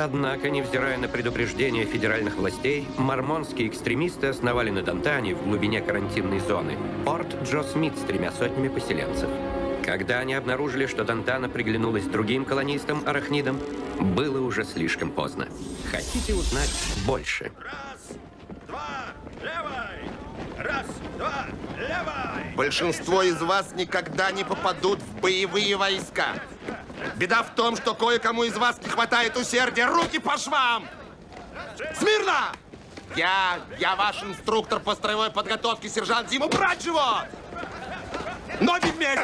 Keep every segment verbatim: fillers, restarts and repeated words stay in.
Однако, невзирая на предупреждения федеральных властей, мормонские экстремисты основали на Дантане, в глубине карантинной зоны, порт Джо Смит с тремя сотнями поселенцев. Когда они обнаружили, что Дантана приглянулась другим колонистам-арахнидам, было уже слишком поздно. Хотите узнать больше? Раз, два, левой! Раз, два, левой! Большинство из вас никогда не попадут в боевые войска. Беда в том, что кое-кому из вас не хватает усердия. Руки по швам! Смирно! Я, я ваш инструктор по строевой подготовке, сержант Дима. Брать живот! Ноги вместе!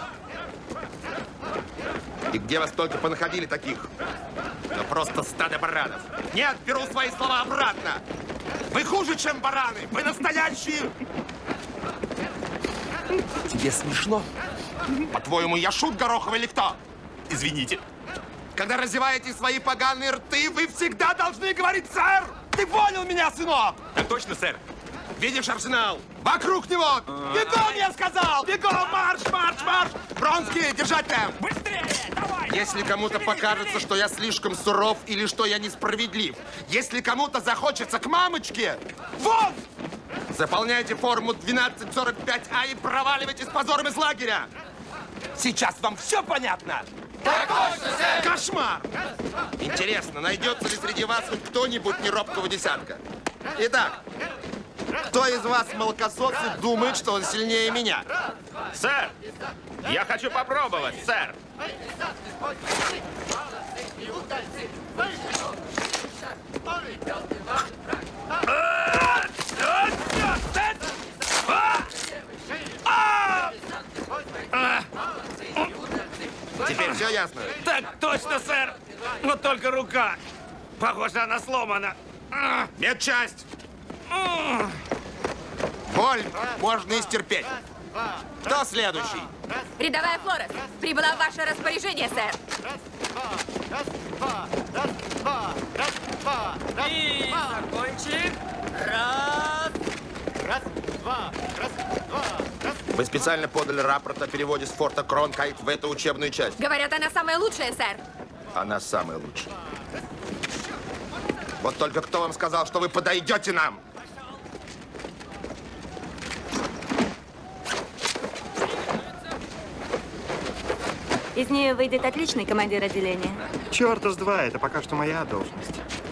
И где вас только понаходили таких? Да просто стадо баранов. Нет, беру свои слова обратно. Вы хуже, чем бараны. Вы настоящие. Тебе смешно? По-твоему, я шут гороховый или кто? Извините. Когда разеваете свои поганые рты, вы всегда должны говорить «сэр». Ты понял меня, сынок? Так точно, сэр. Видишь арсенал? Вокруг него! Бегом, я сказал! Бегом! Марш, марш, марш! Бронский, держать темп! Быстрее! Давай! Если кому-то покажется, что я слишком суров или что я несправедлив, если кому-то захочется к мамочке, вон! Заполняйте форму двенадцать сорок пять А и проваливайте с позором из лагеря! Сейчас вам все понятно? Так точно, сэр! Кошмар! Интересно, найдется ли среди вас хоть кто-нибудь неробкого десятка? Итак, кто из вас, молокососы, думает, что он сильнее меня? Сэр! Я хочу попробовать, сэр! Теперь все ясно? Так точно, сэр! Но только рука. Похоже, она сломана. Медчасть! Боль можно и стерпеть. Кто следующий? Рядовая Флорес прибыла в ваше распоряжение, сэр. И закончим. Раз. Раз, два, раз, два, раз. Вы специально подали рапорт о переводе с форта Кронкайт в эту учебную часть. Говорят, она самая лучшая, сэр. Она самая лучшая. Вот только кто вам сказал, что вы подойдете нам? Из нее выйдет отличный командир отделения. Черта с два, это пока что моя должность.